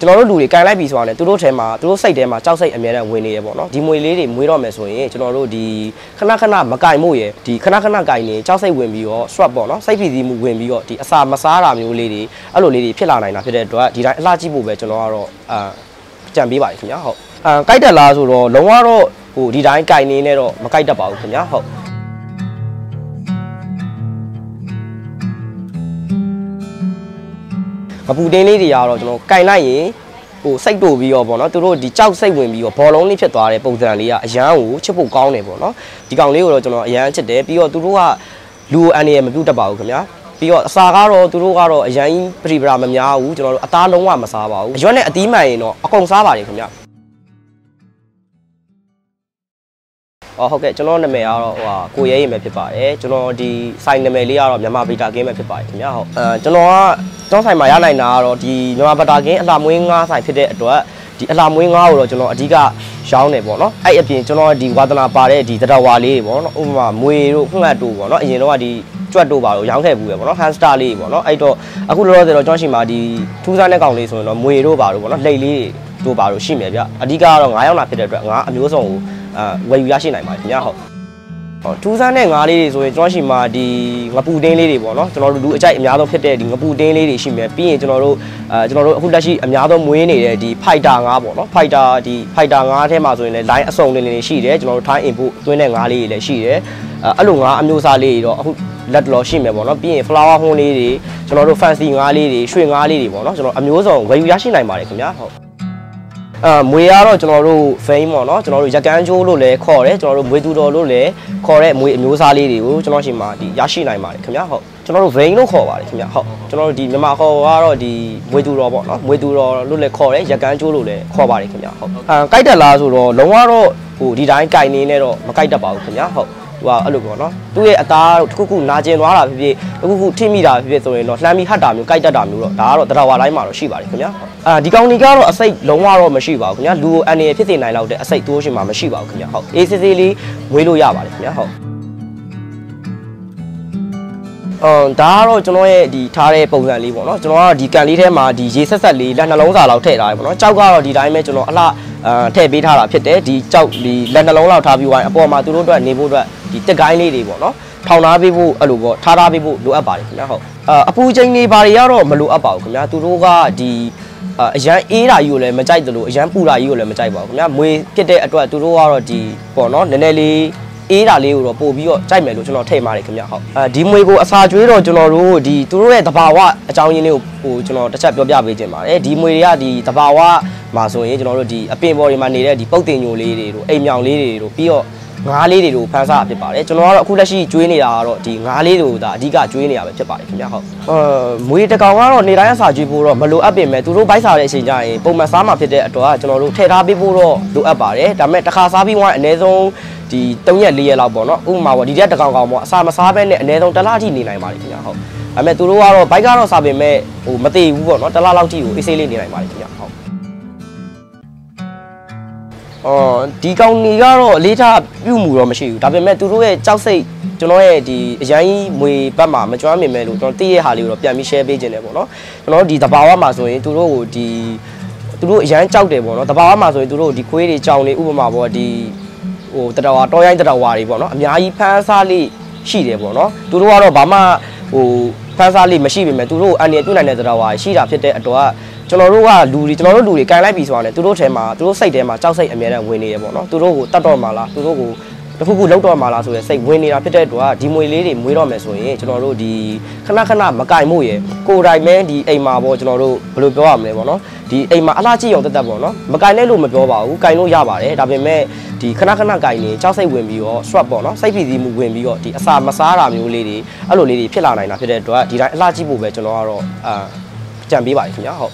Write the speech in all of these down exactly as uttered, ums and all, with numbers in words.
ကျွန်တော်တို့လူတွေကင်လိုက်ပြီဆိုတာနဲ့သူတို့ထဲမှာသူတို့စိတ်ထဲမှာကြောက်စိတ်အများနဲ့ဝင်နေရပေါ့နော်ဒီမွေလေးတွေမွေးတော့မယ်ဆိုရင်ကျွန်တော်တို့ဒီခဏခဏမကင်မို့ရဒီခဏခဏကင်နေကြောက်စိတ်ဝင်ပြီးတော့ swap ပေါ့နော်စိတ်ဖိစီးမှုဝင်ပြီးတော့ဒီအစာမစားတာမျိုးလေးတွေအဲ့လိုလေးတွေဖြစ်လာနိုင်တာဖြစ်တဲ့အတွက်ဒီတိုင်းအလှကြည့်ဖို့ပဲကျွန်တော်ကတော့အာကြံပေးပါတယ်ခင်ဗျာဟုတ်အာကြိုက်တက်လားဆိုတော့လုံးဝတော့ဟိုဒီတိုင်းကင်နေနဲ့တော့မကြိုက်တတ်ပါဘူးခင်ဗျာဟုတ်ငပူတင်းလေးတွေကတော့ကျွန်တော်ကင်လိုက်ရင်ဟိုစိတ်တိုပြီးတော့ပေါ့နော်သူတို့ဒီကြောက်စိတ်ဝင်ပြီးတော့ဘောလုံးလေးဖြစ်သွားတဲ့ပုံစံလေးကအရန်ကိုချစ်ဖို့ကောင်းတယ်ပေါ့နော်ဒီကောင်လေးကိုတော့ကျွန်တော်အရန်ချစ်တယ်ပြီးတော့သူတို့ကလူအန်ရမပြုတ်တတ်ပါဘူးခင်ဗျာပြီးတော့အစာကတော့သူတို့ကတော့အရန်ပရိပရာမများဘူးကျွန်တော်တို့အသားလုံးဝမစားပါဘူးအရွက်နဲ့အသီးမှန်ရင်တော့အကုန်စားပါတယ်ခင်ဗျာအော်ဟုတ်ကဲ့ကျွန်တော်နာမည်ကတော့ဟိုဟာကိုရဲရင်ပဲဖြစ်ပါတယ်ကျွန်တော်ဒီဆိုင်နာမည်လေးကတော့မြန်မာဗီတာကင်းပဲဖြစ်ပါတယ်ခင်ဗျာဟုတ်အဲကျွန်တော်ကကျောင်းဆိုင်မှာရနိုင်တာကတော့ဒီမြန်မာဗီတာကင်းအလှမွေးငါးဆိုင်ဖြစ်တဲ့အတွက်ဒီအလှမွေးငါးကိုတော့ကျွန်တော်အဓိကရောင်းတယ်ပေါ့နော်အဲ့အပြင်ကျွန်တော်ဒီဝါသနာပါတဲ့ဒီတရဝါလေးတွေပေါ့နော်ဥပမာမွေတို့ငှက်တို့ပေါ့နော်အရင်တော့ကဒီကြွက်တို့ပါတော့ရောင်းခဲ့ဘူးပဲပေါ့နော်ဟမ်စတာလေးပေါ့နော်အဲ့တော့အခုလောလောဆယ်တော့ကျွန်တော်ရှိမှာဒီထူးဆန်းတဲ့ကောင်လေးဆိုရင်တော့မွေတို့ပါတော့ပေါ့နော်လှိတ်လေးတို့ပါတော့ရှိမယ်ဗျအဓိကကတော့ငါးယောက်လာဖြစ်တဲ့အတွက်ငါးအမျိုးစုံကိုအာဝယ်ယူရရှိနိုင်ပါတယ်ခင်ဗျာဟုတ်ဟောထူးဆန်းတဲ့ငါးလေးတွေဆိုရင်ကျွန်တော်ရှိမှာဒီငပူတင်းလေးတွေပေါ့နော်ကျွန်တော်တို့လူအကြိုက်အများဆုံးဖြစ်တဲ့ဒီငပူတင်းလေးတွေရှိမယ်ပြီးရင်ကျွန်တော်တို့အာကျွန်တော်တို့အခုလက်ရှိအများဆုံးမွေးနေတဲ့ဒီဖိုက်တာငါးပေါ့နော်ဖိုက်တာဒီဖိုက်တာငါးထဲမှာဆိုရင်လည်း line အစုံလေးလေးရှိတယ်ကျွန်တော်တို့ time input သွင်းတဲ့ငါးလေးတွေလည်းရှိတယ်အဲ့လိုငါးအမျိုးအစားလေးတွေတော့အခုလက်တော်ရှိမယ်ပေါ့နော်ပြီးရင် flower ဟွန်းလေးတွေကျွန်တော်တို့ fancy ငါးလေးတွေရွှေငါးလေးတွေပေါ့နော်ကျွန်တော်အမျိုးစုံဝယ်ယူရရှိနိုင်ပါတယ်ခင်ဗျာဟုတ်အာမွေကတော့ကျွန်တော်တို့ vein ပေါ့နော်ကျွန်တော်တို့ရကန်းကျိုးလို့လည်းခေါ်တယ်ကျွန်တော်တို့မွေသူတော်လို့လည်းခေါ်တဲ့မွေအမျိုးအစားလေးတွေကိုကျွန်တော်ရှိမှဒီရရှိနိုင်ပါတယ်ခင်ဗျာဟုတ်ကျွန်တော်တို့ vein လို့ခေါ်ပါတယ်ခင်ဗျာဟုတ်ကျွန်တော်တို့ဒီမြန်မာခေါ်ကတော့ဒီမွေသူတော်ပေါ့နော်မွေသူတော်လို့လည်းခေါ်တယ်ရကန်းကျိုးလို့လည်းခေါ်ပါတယ်ခင်ဗျာဟုတ်အာကြိုက်တက်လားဆိုတော့လုံးဝတော့ဟိုဒီတိုင်းကြိုက်နေနဲ့တော့မကြိုက်တတ်ပါဘူးခင်ဗျာဟုတ်ဟိုအဲ့လိုပေါ့နော်သူ့ရဲ့အသားတစ်ခုခုနာကျင်သွားတာဖြစ်ဖြစ်တစ်ခုခုထိမိတာဖြစ်ဖြစ်ဆိုရင်တော့လှမ်းပြီးဟတ်တာမျိုးကြိုက်တတ်တာမျိုးတော့ဒါကတော့တရဝါတိုင်းမှာတော့ရှိပါတယ်ခင်ဗျာအာဒီကောင်တွေကတော့အစိတ်လုံးဝတော့မရှိပါဘူးခင်ဗျာလူကိုအန်ရဖြစ်စေနိုင်လောက်တဲ့အစိတ်တိုးရှင်မှာမရှိပါဘူးခင်ဗျာဟုတ်အေးစစ်စစ်လေးဝေးလို့ရပါတယ်ခင်ဗျာဟုတ်အော်ဒါကတော့ကျွန်တော်ရဲ့ဒီထားတဲ့ပုံစံလေးပေါ့နော်ကျွန်တော်ကဒီကန်လေးထဲမှာဒီရေဆက်ဆက်လေးလက်နှလုံးစာလောက်ထည့်ထားတယ်ပေါ့နော်ကြောက်ကတော့ဒီတိုင်းပဲကျွန်တော်အလှအာထည့်ပေးထားတာဖြစ်တယ်ဒီကြောက်ဒီလက်နှလုံးလောက်ထားပြီးဝိုင်းအပေါ်မှာသူတို့အတွက်နေဖို့အတွက်ဒီတက်ကိုင်းလေးတွေပေါ့နော်ထောင်ထားပေးဖို့အဲ့လိုပေါ့ထားထားပေးဖို့လိုအပ်ပါတယ်ခင်ဗျာဟုတ်အာအပူချိန်တွေဘာတွေကတော့မလိုအပ်ပါဘူးခင်ဗျာသူတို့ကဒီအရန်အေးတာကြီးကိုလည်းမကြိုက်သလိုအရန်ပူတာကြီးကိုလည်းမကြိုက်ပါဘူးခင်ဗျာမွေဖြစ်တဲ့အတွက်သူတို့ကတော့ဒီပေါ့နော်နည်းနည်းလေးအေးတာလေးကိုတော့ပို့ပြီးတော့ကြိုက်မယ်လို့ကျွန်တော်ထည့်ပါတယ်ခင်ဗျာဟုတ်အဲဒီမွေကိုအစာကျွေးတော့ကျွန်တော်တို့ဒီသူတို့ရဲ့သဘာဝအကြောင်းရင်းလေးကိုဟိုကျွန်တော်တစ်ချက်ပြောပြပေးခြင်းပါတယ်ဒီမွေတွေကဒီသဘာဝမှာဆိုရင်ကျွန်တော်တို့ဒီအပင်ပေါ်တွေမှာနေတဲ့ဒီပုတ်တင်ညိုလေးတွေတို့အိမ်မြောင်လေးတွေတို့ပြီးတော့ငါးလေးတွေကိုဖန်ဆာဖြစ်ပါတယ်ကျွန်တော်ကတော့အခုလက်ရှိကျွေးနေတာကတော့ဒီငါးလေးတွေကိုဒါအဓိကကျွေးနေရပဲဖြစ်ပါတယ်ခင်ဗျာဟုတ်အဲမွေတကောင်ကတော့နေတိုင်းအစာကျွေးဖို့တော့မလိုအပ်ပင်မဲ့သူတို့ဘိုက်စားတဲ့အချိန်ကျရင်ပုံမှန်စားမှာဖြစ်တဲ့အတွက်ကျွန်တော်တို့ထည့်ထားပေးဖို့တော့လိုအပ်ပါတယ်ဒါပေမဲ့တစ်ခါစားပြီးမှအနည်းဆုံးဒီ၃ရက်၄ရက်လောက်ပေါ့နော်ဥပမာပေါ့ဒီရက်တကောင်ကောင်ပေါ့အစာမစားဘဲနဲ့အနည်းဆုံးတစ်လအထိနေနိုင်ပါတယ်ခင်ဗျာဟုတ်ဒါပေမဲ့သူတို့ကတော့ဘိုက်ကတော့စားပင်မဲ့ဟိုမသေးဘူးပေါ့နော်တစ်လလောက်ထိကိုအေးဆေးလေးနေနိုင်ပါတယ်ခင်ဗျာဟုတ်အော်ဒီကောင်တွေကတော့အလေးထားပြုမှုတော့မရှိဘူးဒါပေမဲ့သူတို့ရဲ့ကြောက်စိတ်ကျွန်တော်ရဲ့ဒီအရင်ကြီးမွေပတ်မှာမကျွမ်းမြင်မဲ့လို့ကျွန်တော်သိရဟာလေးကိုတော့ပြန်ပြီး share ပေးခြင်းတယ်ပေါ့နော်ကျွန်တော်ဒီတဘာဝမှာဆိုရင်သူတို့ကိုဒီသူတို့အရင်ကြောက်တယ်ပေါ့နော်တဘာဝမှာဆိုရင်သူတို့ဒီခွေးတွေကြောင်တွေဥပမာပေါ့ဒီဟိုတတော်ဝါတော်ရိုင်းတတော်ဝါတွေပေါ့နော်အများကြီးဖမ်းစားလေးရှိတယ်ပေါ့နော်သူတို့ကတော့ဘာမှဟိုဖမ်းစားလေးမရှိပေမဲ့သူတို့အန်ရပြုတ်နိုင်တဲ့တတော်ဝါရှိတာဖြစ်တဲ့အတွက်ကျွန်တော်တို့ကလူတွေကျွန်တော်တို့လူတွေကန်လိုက်ပြီဆိုတာနဲ့သူတို့ထဲမှာသူတို့စိတ်ထဲမှာကြောက်စိတ်အများနဲ့ဝင်နေရပေါ့နော်သူတို့ကိုတတ်တော့မှာလားသူတို့ကိုတခုခုလောက်တော့မှာလားဆိုရယ်စိတ်ဝင်နေတာဖြစ်တဲ့အတွက်ဒီမွေလေးတွေမွေးတော့မယ်ဆိုရင်ကျွန်တော်တို့ဒီခဏခဏမကင်မို့ရယ်ကိုယ်တိုင်မဲဒီအိမ်မှာပေါ့ကျွန်တော်တို့ဘယ်လိုပြောရမလဲပေါ့နော်ဒီအိမ်မှာအလားကြည့်အောင်တက်တက်ပေါ့နော်မကင်လဲလို့မပြောပါဘူးကင်လို့ရပါတယ်ဒါပေမဲ့ဒီခဏခဏကင်နေကြောက်စိတ်ဝင်ပြီးတော့ swap ပေါ့နော်စိတ်ဖိစီးမှုဝင်ပြီးတော့ဒီအစာမစားတာမျိုးလေးတွေအဲ့လိုလေးတွေဖြစ်လာနိုင်တာဖြစ်တဲ့အတွက်ဒီတိုင်းအလားကြည့်ဖို့ပဲကျွန်တော်ကတော့အာကြံပေးပါတယ်ခင်ဗျာဟုတ်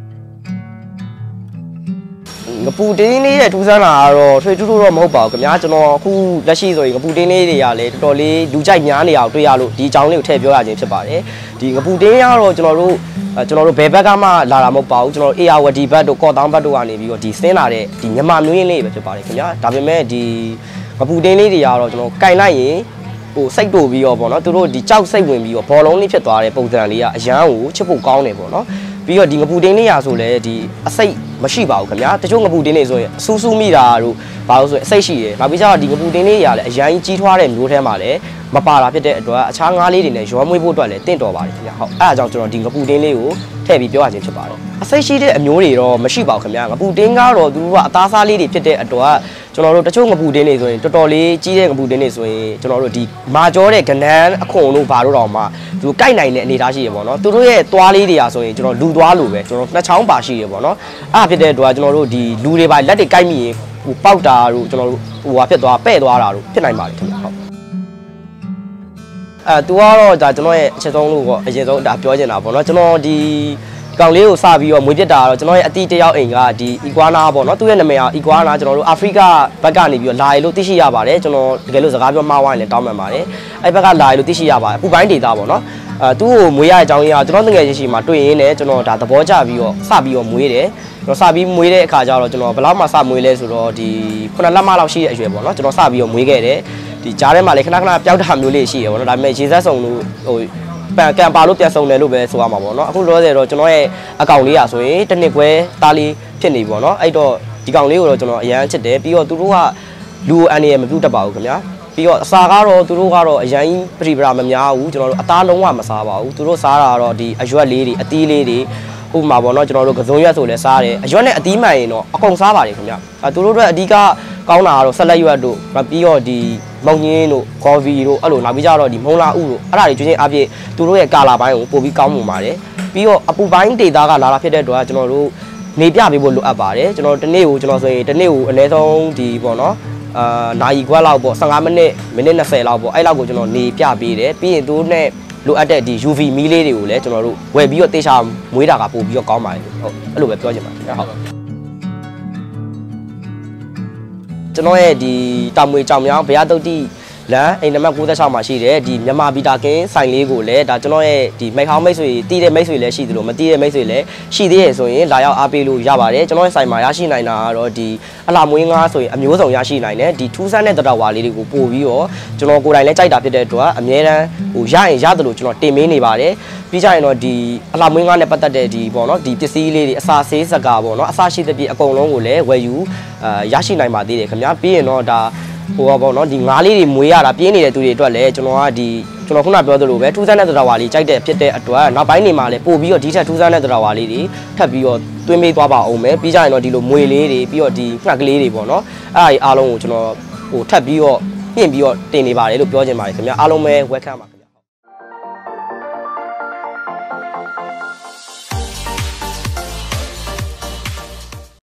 ငပူတင်းလေးရဲ့ထူးဆန်းတာကတော့ထွေထူးထူးတော့မဟုတ်ပါဘူးခင်ဗျာကျွန်တော်အခုလက်ရှိဆိုရင်ငပူတင်းလေးတွေကလည်းတော်တော်လေးလူကြိုက်များနေအောင်တွေ့ရလို့ဒီအကြောင်းလေးကိုထည့်ပြောရခြင်းဖြစ်ပါတယ်ဒီငပူတင်းကတော့ကျွန်တော်တို့ကျွန်တော်တို့ဘယ်ဘက်ကမှလာတာမဟုတ်ပါဘူးကျွန်တော်တို့အေယာဝတီဘတ်တို့ကော့တောင်းဘတ်တို့ကနေပြီးတော့ဒီဆင်းလာတဲ့ဒီမြန်မာမျိုးရင်းလေးပဲဖြစ်ပါတယ်ခင်ဗျာဒါပေမဲ့ဒီငပူတင်းလေးတွေကတော့ကျွန်တော်ကင်လိုက်ရင်ဟိုစိတ်တိုပြီးတော့ပေါ့နော်သူတို့ဒီကြောက်စိတ်ဝင်ပြီးတော့ဘောလုံးလေးဖြစ်သွားတဲ့ပုံစံလေးကအရန်ကိုချစ်ဖို့ကောင်းတယ်ပေါ့နော်ပြီးတော့ဒီငပူတင်းလေးရာဆိုလဲဒီအစိတ်မရှိပါဘူးခင်ဗျာတချို့ငပူတင်းလေးဆိုရင်အဆူဆူမိတာတို့ဘာလို့ဆိုရင်အစိတ်ရှိတယ်နောက်ပြီးကျတော့ဒီငပူတင်းလေးရာလည်းအရင်ကြီးထွားတဲ့မျိုးထဲမှာလည်းမပါတာဖြစ်တဲ့အတွက်အခြားငါးလေးတွေနဲ့ရောမွေးဖို့အတွက်လည်းတင့်တော်ပါတယ်ခင်ဗျာဟုတ်အဲ့ဒါကြောင့်ကျွန်တော်ဒီငပူတင်းလေးကိုထည့်ပြီးပြောရခြင်းဖြစ်ပါတယ်အစိတ်ရှိတဲ့အမျိုးတွေတော့မရှိပါဘူးခင်ဗျာငပူတင်းကတော့သူတို့ကအသားစားလေးတွေဖြစ်တဲ့အတွက်ကျွန်တော်တို့တချို့ငပူတင်းတွေဆိုရင်တော်တော်လေးကြီးတဲ့ငပူတင်းတွေဆိုရင်ကျွန်တော်တို့ဒီမာကျောတဲ့ကနန်းအခွန်တို့ဘာတို့တော့မှသူကိုက်နိုင်တဲ့အနေအထားရှိရပေါ့နော်သူတို့ရဲ့သွားလေးတွေอ่ะဆိုရင်ကျွန်တော်လူသွားလို့ပဲကျွန်တော်နှစ်ချောင်းပါရှိရပေါ့နော်အဲ့ဖြစ်တဲ့အတွက်ကျွန်တော်တို့ဒီလူတွေပါလက်တွေကိုက်မိရင်ဟိုပေါက်တာတို့ကျွန်တော်တို့ဟိုဟာဖြစ်သွားပဲ့သွားတာတို့ဖြစ်နိုင်ပါတယ်ခင်ဗျာဟုတ်အဲသူကတော့ဒါကျွန်တော်ရဲ့အချက်ဆုံးလို့ပေါ့အရင်ဆုံးဒါပြောချင်တာပေါ့နော်ကျွန်တော်ဒီကောင်လေးကိုစပြီးတော့မွေးပြစ်တာတော့ကျွန်တော်ရဲ့အတီးတယောက်အိမ်ကဒီ iguana ပေါ့နော်သူ့ရဲ့နာမည်က iguana ကျွန်တော်တို့အာဖရိကဘက်ကနေပြီးတော့လာရလို့သိရှိရပါတယ်ကျွန်တော်တကယ်လို့စကားပြောမှားဝိုင်းလည်းတောင်းပန်ပါတယ်အဲ့ဘက်ကလာရလို့သိရှိရပါတယ်ပူပိုင်းဒေတာပေါ့နော်အဲသူ့ကိုမွေးရတဲ့အကြောင်းရင်းကကျွန်တော်တကယ်ရှိရှိမှာတွေ့ရင်းနဲ့ကျွန်တော်ဒါသဘောကျပြီးတော့စပြီးတော့မွေးတယ်ကျွန်တော်စပြီးမွေးတဲ့အခါကျတော့ကျွန်တော်ဘယ်လောက်မှစမွေးလဲဆိုတော့ဒီခုနှစ်လမှလောက်ရှိတဲ့အရွယ်ပေါ့နော်ကျွန်တော်စပြီးတော့မွေးခဲ့တယ်ဒီကြားထဲမှာလည်းခဏခဏပျောက်တာမျိုးလေးရှိရပေါ့နော်ဒါပေမဲ့ရေစက်စုံလို့ဟိုပန်ကန်ပါလို့ပြန်ဆုံးတယ်လို့ပဲဆိုရမှာပေါ့နော်အခုလောဆယ်တော့ကျွန်တော်ရဲ့အကောင့်လေးอ่ะဆိုရင်တစ်နှစ်ခွဲသားလေးဖြစ်နေပြီပေါ့နော်အဲ့တော့ဒီကောင်လေးကိုတော့ကျွန်တော်အရန်ချစ်တယ်ပြီးတော့သူတို့ကလူအန်ရမပြုတ်တတ်ပါဘူးခင်ဗျာပြီးတော့အစာကတော့သူတို့ကတော့အရန်ပရိပရာမများဘူးကျွန်တော်တို့အသားလုံးဝမစားပါဘူးသူတို့စားတာကတော့ဒီအရွက်လေးတွေအသီးလေးတွေဥပမာပေါ့နော်ကျွန်တော်တို့ကစုံရွက်ဆိုလဲစားတယ်အရွက်နဲ့အသီးမှန်ရင်တော့အကုန်စားပါတယ်ခင်ဗျာအဲသူတို့တို့အဓိကကောင်းတာကတော့ဆက်လက်ရွက်တို့ပြီးတော့ဒီမုံညင်းတို့ကော်ဖီတို့အဲ့လိုနောက်ပြီးကြတော့ဒီမုံလာဥတို့အဲ့ဒါတွေကျွင်းချင်းအပြည့်သူတို့ရဲ့ကာလာပိုင်းကိုပို့ပြီးကောင်းမှုပါတယ်ပြီးတော့အပူပိုင်းဒေတာကလာတာဖြစ်တဲ့အတွက်ကျွန်တော်တို့နေပြပေးဖို့လိုအပ်ပါတယ်ကျွန်တော်တနေ့ကိုကျွန်တော်ဆိုရင်တနေ့ကိုအနည်းဆုံးဒီပေါ့နော်အာနာရီခွက်လောက်ပေါ့ဆယ့်ငါးမိနစ်မိနစ်နှစ်ဆယ်လောက်ပေါ့အဲ့လောက်ကိုကျွန်တော်နေပြပေးတယ်ပြီးရင်သူတို့နဲ့လိုအပ်တဲ့ဒီ ယူ ဗီ မီးလေးတွေကိုလည်းကျွန်တော်တို့ဝယ်ပြီးတော့တေချာမွေးတာကပို့ပြီးတော့ကောင်းပါတယ်ဟုတ်အဲ့လိုပဲပြောချင်ပါတယ်ဟုတ်ကျွန်တော်ရဲ့ဒီတာမွေကြောင်မြောင်ဘုရားတုတ်တိလမ်းအိမ်နံပါတ်၉၆မှာရှိတယ်ဒီမြန်မာဗီတာကင်းဆိုင်လေးကိုလည်းဒါကျွန်တော်ရဲ့ဒီမိတ်ဟောင်းမိတ်ဆွေတီးတဲ့မိတ်ဆွေလည်းရှိသလိုမတီးတဲ့မိတ်ဆွေလည်းရှိသေးရဆိုရင်လာရောက်အားပေးလို့ရပါတယ်ကျွန်တော်ရဲ့ဆိုင်မှာရရှိနိုင်တာကတော့ဒီအလှမွေးငါးဆိုရင်အမျိုးစုံရရှိနိုင်တယ်ဒီထူးဆန်းတဲ့တတော်ဝါလေးတွေကိုပို့ပြီးတော့ကျွန်တော်ကိုယ်တိုင်လည်းကြိုက်တာဖြစ်တဲ့အတွက်အများတန်းဟိုရရင်ရတယ်လို့ကျွန်တော်တင်မင်းနေပါတယ်ပြီးကြရင်တော့ဒီအလှမွေးငါးနဲ့ပတ်သက်တဲ့ဒီပေါ့နော်ဒီပစ္စည်းလေးတွေအစာဆေးစကားပေါ့နော်အစာရှိတဲ့ပြည့်အကုန်လုံးကိုလည်းဝယ်ယူအာရရှိနိုင်ပါသေးတယ်ခင်ဗျာပြီးရင်တော့ဒါဟိုပါပေါ့နော်ဒီငါးလေးတွေမွေးရတာပြင်းနေတဲ့သူတွေအတွက်လည်းကျွန်တော်ကဒီကျွန်တော်ခုနပြောသလိုပဲထူးဆန်းတဲ့သတ္တဝါလေးကြိုက်တဲ့ဖြစ်တဲ့အတွက်နောက်ပိုင်းနေမှာလည်းပို့ပြီးတော့ဒီထက်ထူးဆန်းတဲ့သတ္တဝါလေးတွေထပ်ပြီးတော့တွင်းမေးသွားပါအောင်မယ်ပြီးကြရင်တော့ဒီလိုမွေလေးတွေပြီးတော့ဒီငှက်ကလေးတွေပေါ့နော်အဲ့ဒါကြီးအားလုံးကိုကျွန်တော်ဟိုထပ်ပြီးတော့ပြင်ပြီးတော့တင်နေပါတယ်လို့ပြောချင်ပါတယ်ခင်ဗျာအားလုံးပဲ welcome ပါ